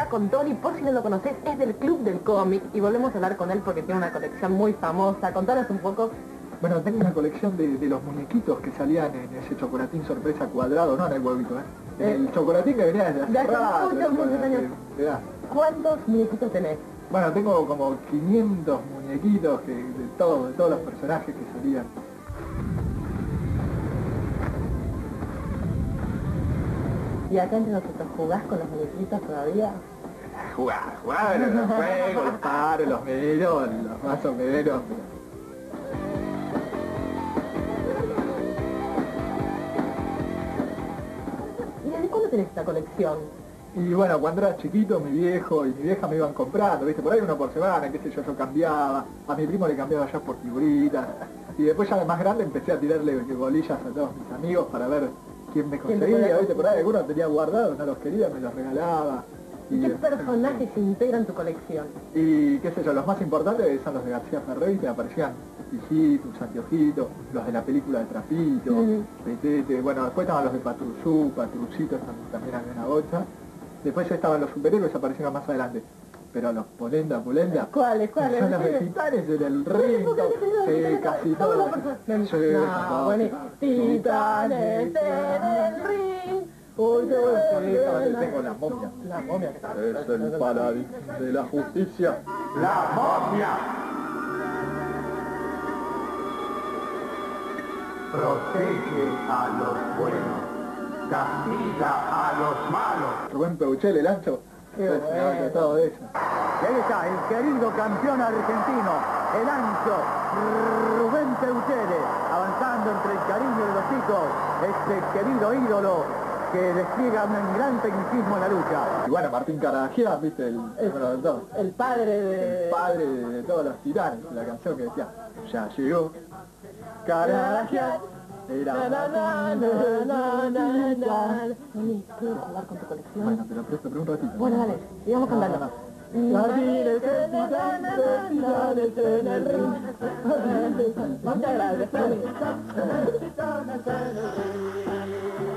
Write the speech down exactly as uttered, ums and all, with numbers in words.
con Tony, por si no lo conoces, es del Club del Cómic y volvemos a hablar con él porque tiene una colección muy famosa. Contanos un poco. Bueno, tengo una colección de, de los muñequitos que salían en ese chocolatín sorpresa cuadrado, no en el huevito, ¿eh? Eh, el chocolatín que venía desde de hace hace rato, muchos, muchos que- años. que- que- ¿Cuántos muñequitos tenés? Bueno, tengo como quinientos muñequitos que, de, todo, de todos los personajes que salían. Y acá entre nosotros, ¿jugás con los muñequitos todavía? Jugar, jugar, los juegos, los paros, los miro, los más o menos. ¿Y desde cuándo tenés esta colección? Y bueno, cuando era chiquito, mi viejo y mi vieja me iban comprando, viste, por ahí uno por semana, qué sé yo, yo cambiaba, a mi primo le cambiaba ya por figuritas, y después ya de más grande empecé a tirarle bolillas a todos mis amigos para ver quién me ¿Quién te conseguía, podía viste, por ahí algunos tenía guardados, no los quería, me los regalaba. ¿Y qué eh, personajes integran tu colección? Y qué sé yo, los más importantes son los de García Ferrey, que aparecían Hijitos, Anteojitos, los de la película de Trapito, Ujú. Petete, bueno, después estaban los de Patrusú, Patrucitos, también, también había una bocha. Después ya estaban los superhéroes, aparecieron más adelante. Pero los Polenda, Polenda, ¿Cuáles, cuáles? son los de Titanes en el ring, sí, casi todos. Sí, No, bueno, Titanes en el ring. Uy, qué bueno. Tengo la momia. La momia. Es el paladín de la justicia. ¡La momia! Protege a los buenos, castiga a los malos. Rubén Peuchel, el ancho. Qué Es bueno. de todo eso. Y ahí está, el querido campeón argentino, el ancho, Rubén Peuchele, avanzando entre el cariño de los chicos, este querido ídolo que despliega un gran tecnicismo en la lucha. Y bueno, Martín Carajía, viste, el, El- bueno, de todos. El padre de... El padre de, de todos los titanes, la canción que decía, ya llegó Carajía, era Na, na, na, na, na, na, na. Tony, ¿puedo hablar con tu colección? Bueno, te lo presto por un ratito. Bueno, dale, sigamos cantando. No, no, no. Jardines de titanes, titanes en el ring. Muchas gracias, Tony.